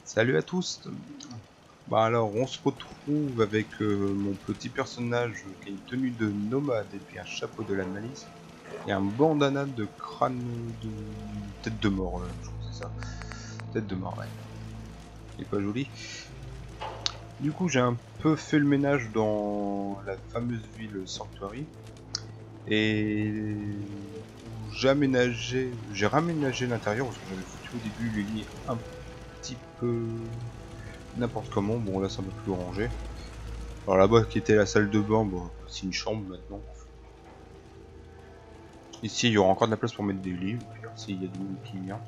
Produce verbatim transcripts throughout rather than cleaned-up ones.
Salut à tous. Bah alors on se retrouve avec euh, mon petit personnage qui a une tenue de nomade et puis un chapeau de la malice et un bandana de crâne de tête de mort, euh, je crois que c'est ça. Tête de mort, ouais. Il est pas joli. Du coup j'ai un peu fait le ménage dans la fameuse ville Sanctuary et j'ai aménagé, j'ai raménagé l'intérieur parce que j'avais foutu au début les lits un petit peu n'importe comment. Bon là ça m'a plus rangé. Alors là-bas qui était la salle de bain, bon, c'est une chambre maintenant. Ici il y aura encore de la place pour mettre des lits, s'il y a du monde qui vient.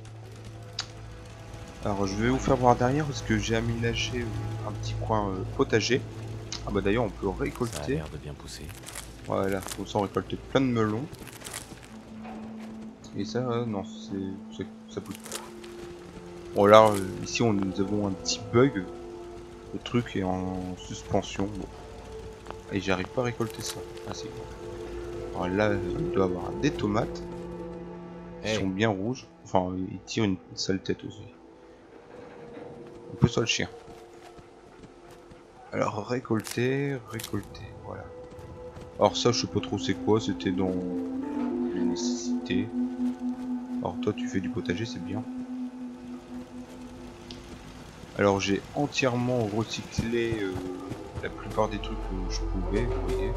Alors je vais vous faire voir derrière parce que j'ai aménagé un petit coin euh, potager. Ah bah d'ailleurs on peut récolter. Ça a l'air de bien pousser. Voilà, comme ça on récolte plein de melons. Et ça, euh, non, c'est ça pousse pas. Bon là, euh, ici on, nous avons un petit bug. Le truc est en suspension. Bon. Et j'arrive pas à récolter ça. Ah c'est bon. Alors là, il doit y avoir des tomates. Qui Hey. sont bien rouges. Enfin, ils tirent une sale tête aussi. On peut sur le chien. Alors, récolter, récolter, voilà. Alors ça, je sais pas trop c'est quoi, c'était dans les nécessités. Alors toi, tu fais du potager, c'est bien. Alors j'ai entièrement recyclé euh, la plupart des trucs que je pouvais, vous voyez.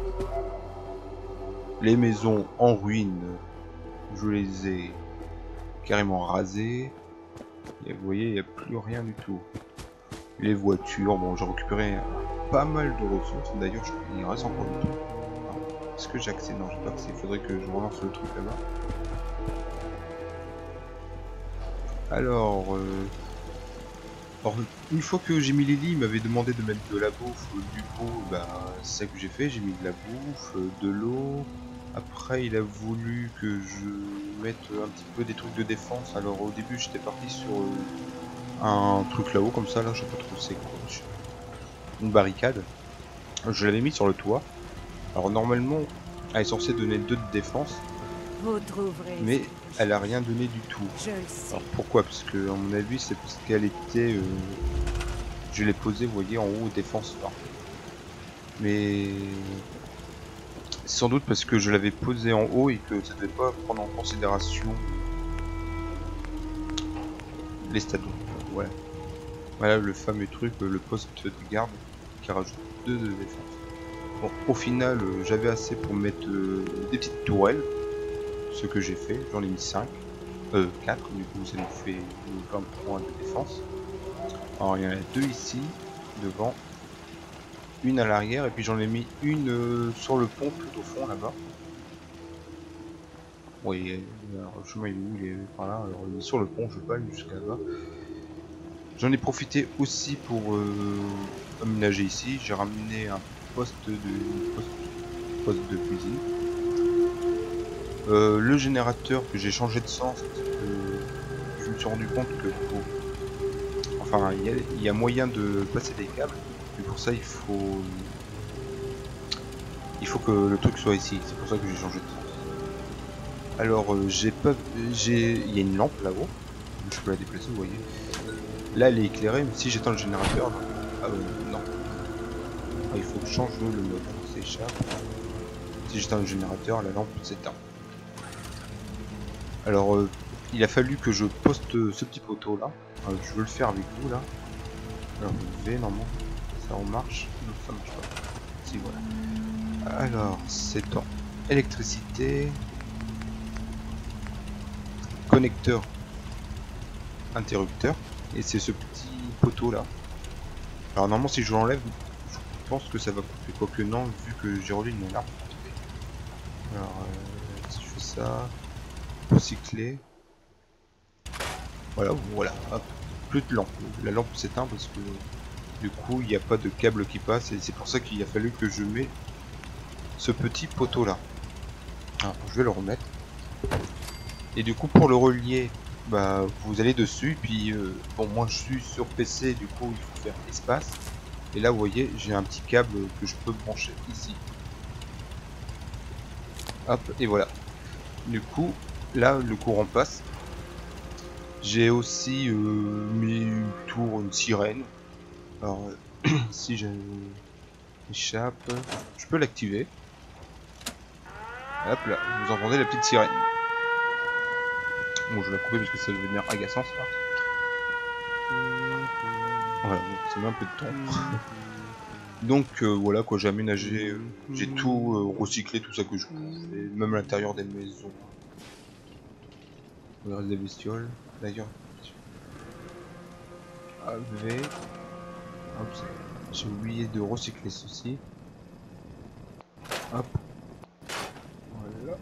Les maisons en ruine, je les ai carrément rasées. Et vous voyez, il n'y a plus rien du tout. Les voitures, bon, j'ai récupéré pas mal de ressources. D'ailleurs, il reste encore du tout. Est-ce que j'ai accès? Non, j'ai pas accès. Il faudrait que je relance le truc là-bas. Alors, euh... Alors, une fois que j'ai mis les lits, il m'avait demandé de mettre de la bouffe. Du coup, bah, c'est ça que j'ai fait. J'ai mis de la bouffe, de l'eau. Après, il a voulu que je mette un petit peu des trucs de défense. Alors, au début, j'étais parti sur euh, un truc là-haut, comme ça. Là, je sais pas trop c'est quoi. Une barricade. Je l'avais mis sur le toit. Alors, normalement, elle est censée donner deux de défense. Vous trouverez. Mais elle a rien donné du tout. Je le sais. Alors pourquoi? Parce que à mon avis c'est parce qu'elle était, euh, je l'ai posée, vous voyez, en haut défense là. Mais sans doute parce que je l'avais posée en haut et que ça devait pas prendre en considération les stats. Voilà. Voilà le fameux truc, le poste de garde qui rajoute deux de défense. Bon, au final, euh, j'avais assez pour mettre euh, des petites tourelles. Ce que j'ai fait, j'en ai mis cinq. Euh, quatre, du coup ça nous fait vingt points de défense. Alors il y en a deux ici, devant, une à l'arrière, et puis j'en ai mis une euh, sur le pont tout au fond là-bas. Oui, alors, le chemin il est où? Il est par là, alors il est sur le pont, je vais pas aller jusqu'à là-bas. J'en ai profité aussi pour euh, aménager ici, j'ai ramené un poste de, poste, poste de cuisine. Euh, le générateur que j'ai changé de sens, parce que je me suis rendu compte que pour... enfin il y, a, il y a moyen de passer des câbles, mais pour ça il faut il faut que le truc soit ici, c'est pour ça que j'ai changé de sens. Alors euh, j'ai pas j'ai il y a une lampe là-haut, je peux la déplacer, vous voyez. Là elle est éclairée, mais si j'éteins le générateur, ah, euh, non. Ah, il faut que je change le mode, s'échappe. Si j'éteins le générateur, la lampe s'éteint. Alors euh, il a fallu que je poste ce petit poteau là. Euh, je veux le faire avec vous là. Alors vous V normalement ça en marche. Non, ça marche pas. Si voilà. Alors c'est en électricité. Connecteur interrupteur. Et c'est ce petit poteau là. Alors normalement si je l'enlève, je pense que ça va couper. Quoique non, vu que j'ai relié une alarme. Alors euh, si je fais ça. Recycler. Voilà, voilà. Hop. Plus de lampe. La lampe s'éteint parce que du coup il n'y a pas de câble qui passe et c'est pour ça qu'il a fallu que je mette ce petit poteau là. Alors, je vais le remettre. Et du coup pour le relier, bah vous allez dessus puis euh, bon moi je suis sur P C, du coup il faut faire espace. Et là vous voyez j'ai un petit câble que je peux brancher ici. Hop et voilà. Du coup là le courant passe. J'ai aussi euh, mis une tour, une sirène. Alors, euh, si j'échappe, je peux l'activer. Hop là, vous entendez la petite sirène. Bon, je vais la couper parce que ça va devenir agaçant ça. Voilà, bon, ça met un peu de temps. Donc euh, voilà quoi, j'ai aménagé, euh, j'ai tout euh, recyclé, tout ça que je pouvais, même à l'intérieur des maisons. Le reste des bestioles, d'ailleurs. A V. Hop, j'ai oublié de recycler ceci. Hop. Voilà.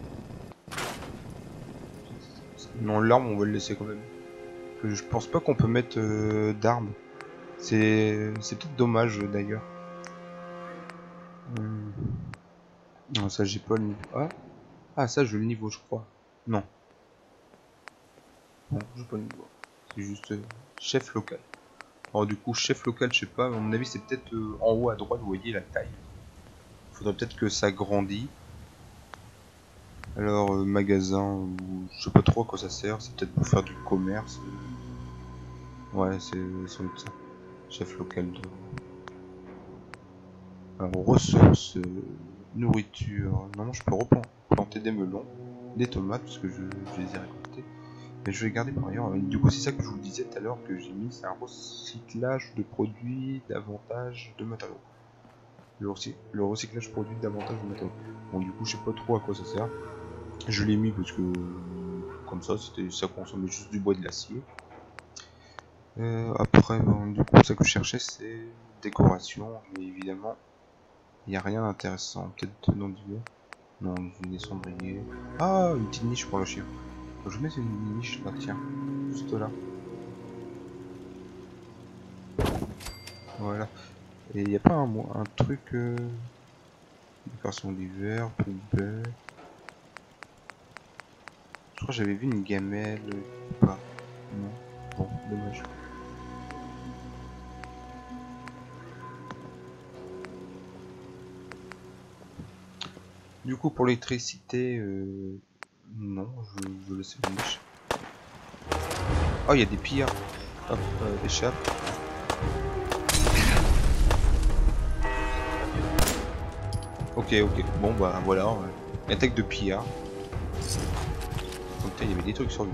Non, l'arme, on va le laisser quand même. Je pense pas qu'on peut mettre euh, d'armes. C'est peut-être dommage d'ailleurs. Hum. Non, ça j'ai pas le niveau. Ah, ah ça je le niveau, je crois. Non. Non, j'ai pas le niveau. C'est juste euh, chef local. Alors du coup, chef local, je sais pas, à mon avis c'est peut-être euh, en haut à droite, vous voyez la taille. Faudrait peut-être que ça grandit. Alors euh, magasin, ou je sais pas trop à quoi ça sert, c'est peut-être pour faire du commerce. Ouais, c'est sans doute ça. Chef local de... Alors ressources, euh, nourriture, non, je peux replanter des melons, des tomates, parce que je, je les ai récoltés. Mais je vais garder par ailleurs. Du coup, c'est ça que je vous disais tout à l'heure que j'ai mis, c'est un recyclage de produits, davantage de matériaux. Le, recy le recyclage produit davantage de matériaux. Bon, du coup, je sais pas trop à quoi ça sert. Je l'ai mis parce que comme ça, c'était ça consommait juste du bois et de l'acier. Euh, après, bon, du coup, ça que je cherchais, c'est décoration, mais évidemment, il n'y a rien d'intéressant. Peut-être non divers. Non, des cendriers. Ah, une petite niche pour le chien. Je vais mettre une niche là, tiens, juste là. Voilà. Et il n'y a pas un, un truc... Euh... Décoration d'hiver, poubelle... Je crois que j'avais vu une gamelle... Pas. Non. Bon, dommage. Du coup, pour l'électricité... Euh... Non, je, je laisse une niche. Oh, il y a des pillards. Hop, euh, échappe. Ok, ok. Bon, bah voilà. Ouais. Attaque de pillards. Donc, il y avait des trucs sur lui.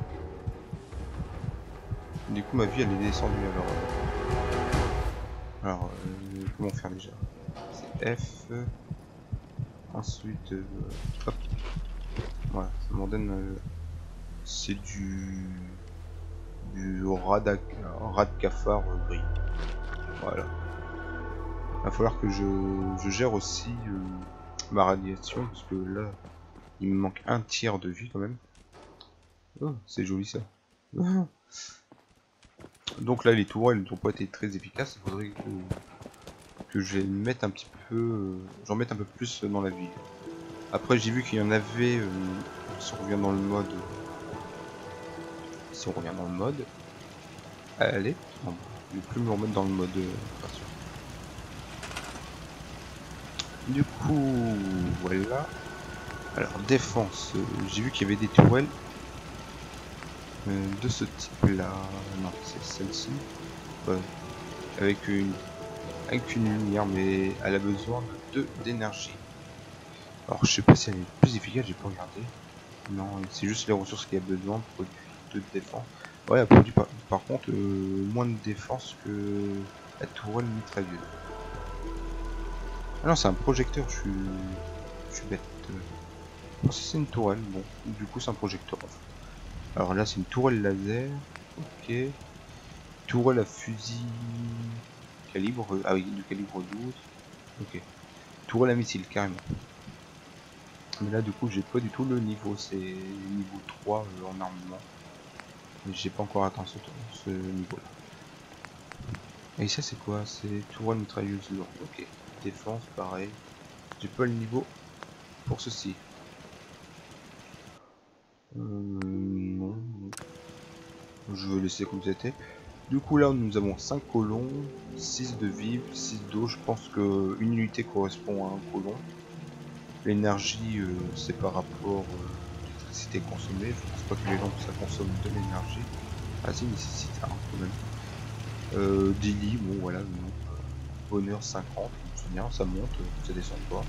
Du coup, ma vie, elle est descendue. Alors, euh... alors euh, comment faire déjà? C'est F. Ensuite, euh... hop. Voilà, ça m'en donne. Euh... C'est du. Du rat de cafard euh, gris. Voilà. Il va falloir que je, je gère aussi euh, ma radiation, parce que là, il me manque un tiers de vie quand même. Oh, c'est joli ça. Donc là, les tourelles n'ont pas été très efficaces. Il faudrait que, que je les mette un petit peu, euh, j'en mette un peu plus dans la ville. Après, j'ai vu qu'il y en avait, euh, si on revient dans le mode, si on revient dans le mode, allez, non, je vais plus me remettre dans le mode euh, création. Du coup, voilà. Alors, défense, euh, j'ai vu qu'il y avait des tourelles euh, de ce type-là. Non, c'est celle-ci. Ouais. Avec une avec une lumière, mais elle a besoin de deux d'énergie. Alors, je sais pas si elle est plus efficace, j'ai pas regardé. Non, c'est juste les ressources qu'il y a besoin, produit de défense. Ouais, elle produit par, par contre euh, moins de défense que la tourelle mitrailleuse. Ah non, c'est un projecteur, je suis, je suis bête. Non, si c'est une tourelle, bon, du coup c'est un projecteur. Alors là, c'est une tourelle laser, ok. Tourelle à fusil calibre, ah oui, du calibre douze, ok. Tourelle à missile, carrément. Mais là, du coup, j'ai pas du tout le niveau, c'est niveau trois euh, en armement. Mais j'ai pas encore atteint ce, ce niveau-là. Et ça, c'est quoi? C'est tourelle mitrailleuse lourde, ok. Défense, pareil. J'ai pas le niveau pour ceci. Euh, non. Je vais laisser comme c'était. Du coup, là, nous avons cinq colons, six de vivres, six d'eau. Je pense que une unité correspond à un colon. L'énergie, euh, c'est par rapport euh, à l'électricité consommée. Je pense pas que les lampes, ça consomme de l'énergie. Ah, c'est nécessite un quand même. Euh, Daily, bon voilà, non. Bonheur cinquante, c'est bien, ça monte, ça descend pas.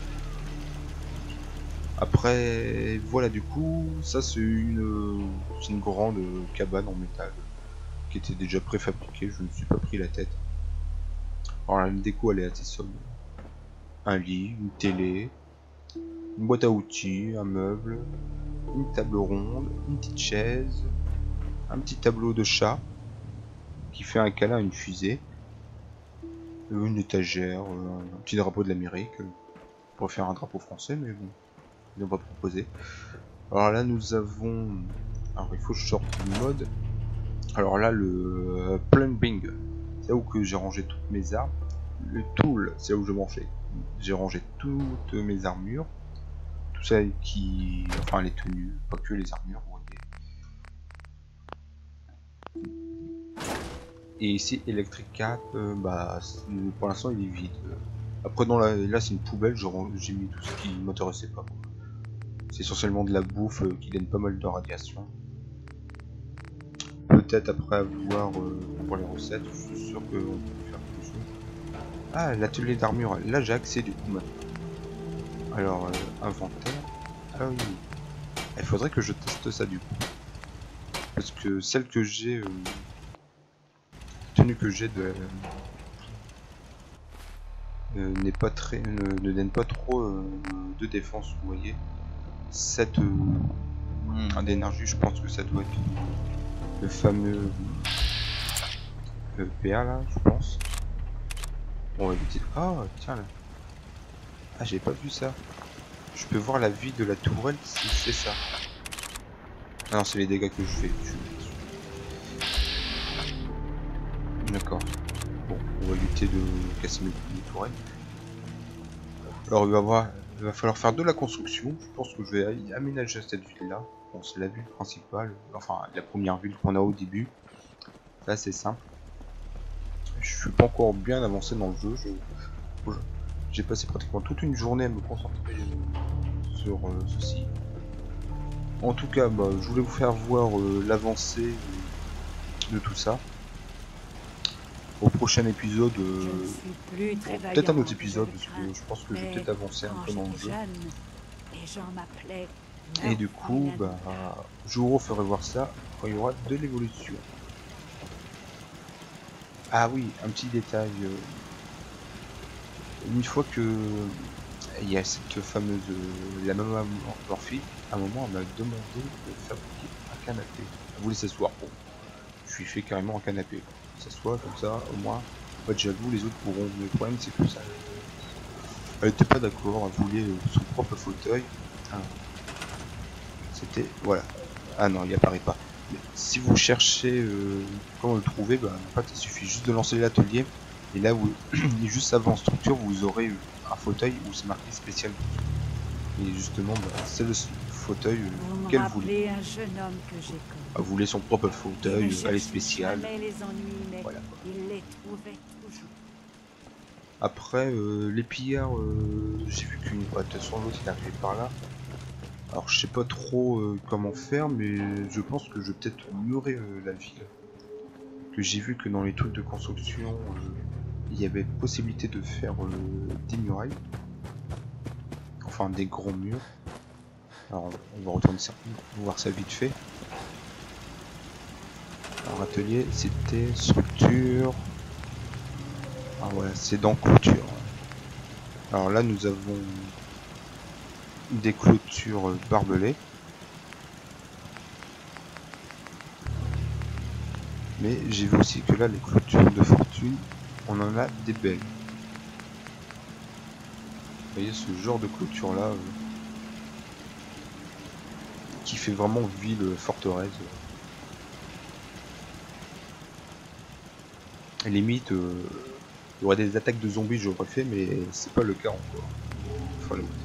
Après, voilà, du coup, ça c'est une, une grande cabane en métal qui était déjà préfabriquée, je ne me suis pas pris la tête. Alors la déco elle est assez sobre. Un lit, une télé, une boîte à outils, un meuble, une table ronde, une petite chaise, un petit tableau de chat qui fait un câlin à une fusée, une étagère, un petit drapeau de l'Amérique. On pourrait faire un drapeau français, mais bon, ils n'ont pas proposé. Alors là, nous avons... Alors il faut que je sorte du mode. Alors là, le euh, plumbing, c'est là où que j'ai rangé toutes mes armes. Le tool, c'est là où je mangeais. J'ai rangé toutes mes armures. Tout ça qui... Enfin, les tenues, pas que les armures, vous voyez. Et ici, Electric Cap, euh, bah, pour l'instant, il est vide. Après, dans la... là, c'est une poubelle, j'ai mis tout ce qui m'intéressait pas. C'est essentiellement de la bouffe euh, qui donne pas mal de radiation. Peut-être après avoir euh, pour les recettes, je suis sûr qu'on peut faire quelque chose. Ah, l'atelier d'armure, là j'ai accès du coup maintenant. Alors, euh, inventaire. Ah oui, il faudrait que je teste ça du coup. Parce que celle que j'ai, euh, tenue que j'ai de euh, n'est pas très, ne, ne donne pas trop euh, de défense, vous voyez. sept euh, d'énergie, je pense que ça doit être le fameux euh, P A là, je pense. On va éviter. Ah, tiens là. Ah, j'ai pas vu ça. Je peux voir la vie de la tourelle si je fais ça. Ah non, c'est les dégâts que je fais. Je... D'accord. Bon, on va éviter de casser mes, mes tourelles. Alors il va, avoir... il va falloir faire de la construction. Je pense que je vais aménager cette ville là. Bon, c'est la ville principale. Enfin, la première ville qu'on a au début. C'est assez simple. Je suis pas encore bien avancé dans le jeu. Je... J'ai passé pratiquement toute une journée à me concentrer sur euh, ceci. En tout cas, bah, je voulais vous faire voir euh, l'avancée de, de tout ça. Au prochain épisode, euh, bon, peut-être un autre épisode, parce que je pense que je vais peut-être avancer un peu dans le jeu. Et du coup, bah, je vous referai voir ça quand il y aura de l'évolution. Ah oui, un petit détail. Euh, une fois que il y a cette fameuse euh, la maman Morphy, à un moment elle m'a demandé de fabriquer un canapé. Elle voulait s'asseoir. Bon, je lui ai fait carrément un canapé. S'assoit comme ça, au moins pas de jaloux, les autres pourront. Le problème c'est que ça. Elle était pas d'accord, elle voulait son propre fauteuil. Ah. C'était. Voilà. Ah non, il apparaît pas. Mais si vous cherchez euh, comment le trouver, bah, en fait, il suffit juste de lancer l'atelier. Et là où il est juste avant structure, vous aurez un fauteuil où c'est marqué spécial. Et justement, bah, c'est le fauteuil euh, qu'elle voulait. Un jeune homme que j'ai Elle voulait son propre fauteuil, elle est spéciale. Les ennuis, mais voilà. il les trouvait toujours. Après, euh, les pillards, euh, j'ai vu qu'une bah, de toute façon l'autre il arrivait par là. Alors je sais pas trop euh, comment faire, mais je pense que je vais peut-être murer euh, la ville. Que j'ai vu que dans les trucs de construction, euh, il y avait possibilité de faire euh, des murailles. Enfin des gros murs. Alors on va retourner ça, voir ça vite fait. Alors atelier, c'était structure. Ah voilà, c'est dans clôture. Alors là nous avons des clôtures barbelées. Mais j'ai vu aussi que là les clôtures de fortune, on en a des belles. Vous voyez ce genre de clôture là euh, qui fait vraiment ville forteresse. Limite, euh, il y aurait des attaques de zombies, j'aurais fait, mais c'est pas le cas encore. Enfin, vous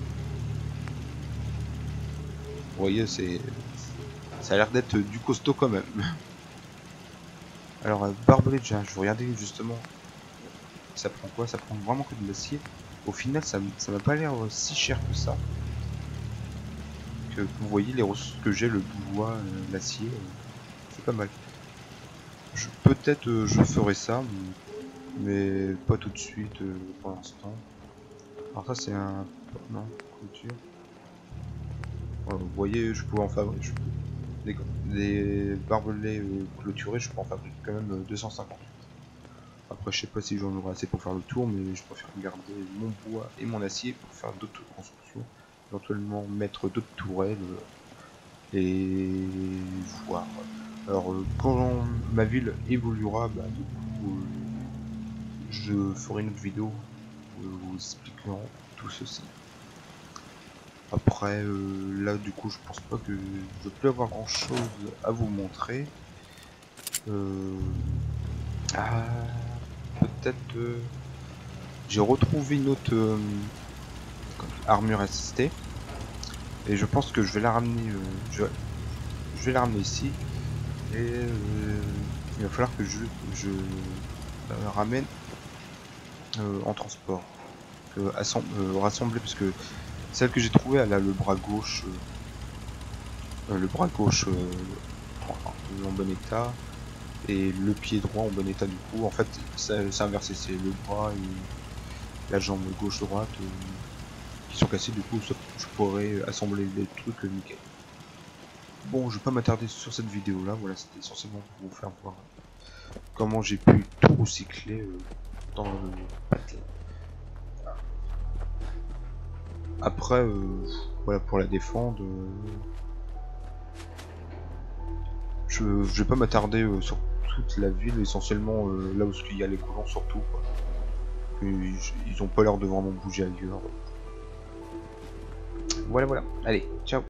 voyez, c'est, ça a l'air d'être du costaud quand même. Alors, barbelé déjà, je regardais justement, ça prend quoi? Ça prend vraiment que de l'acier. Au final, ça m'a pas l'air si cher que ça. Que vous voyez les ressources que j'ai, le bois, l'acier, c'est pas mal. Je- Peut-être euh, je ferai ça, mais, mais pas tout de suite euh, pour l'instant. Alors ça c'est un... non, clôture. Voilà, vous voyez, je pouvais en fabriquer... Je peux... Des, des barbelés euh, clôturés, je peux en fabriquer quand même euh, deux cent cinquante-huit. Après je sais pas si j'en aurai assez pour faire le tour, mais je préfère garder mon bois et mon acier pour faire d'autres constructions. Éventuellement mettre d'autres tourelles euh, et voir. Alors euh, quand ma ville évoluera, bah, du coup euh, je ferai une autre vidéo où vous expliquant tout ceci. Après euh, là du coup je pense pas que je peux avoir grand chose à vous montrer. Euh... Ah, peut-être euh... j'ai retrouvé une autre euh, armure assistée et je pense que je vais la ramener euh, je... je vais la ramener ici et euh, il va falloir que je, je la ramène euh, en transport euh, euh, rassembler parce que celle que j'ai trouvée elle a le bras gauche euh, le bras gauche euh, en, en bon état et le pied droit en bon état. Du coup en fait c'est inversé, c'est le bras et la jambe gauche droite euh, qui sont cassés. Du coup ça, je pourrais assembler les trucs euh, nickel. Bon, je vais pas m'attarder sur cette vidéo là, voilà, c'était essentiellement pour vous faire voir comment j'ai pu tout recycler euh, dans le patelin. Après euh, voilà, pour la défendre euh, je, je vais pas m'attarder euh, sur toute la ville, essentiellement euh, là où il y a les colons surtout quoi. Ils, ils ont pas l'air de vraiment bouger ailleurs. Voilà voilà, allez, ciao.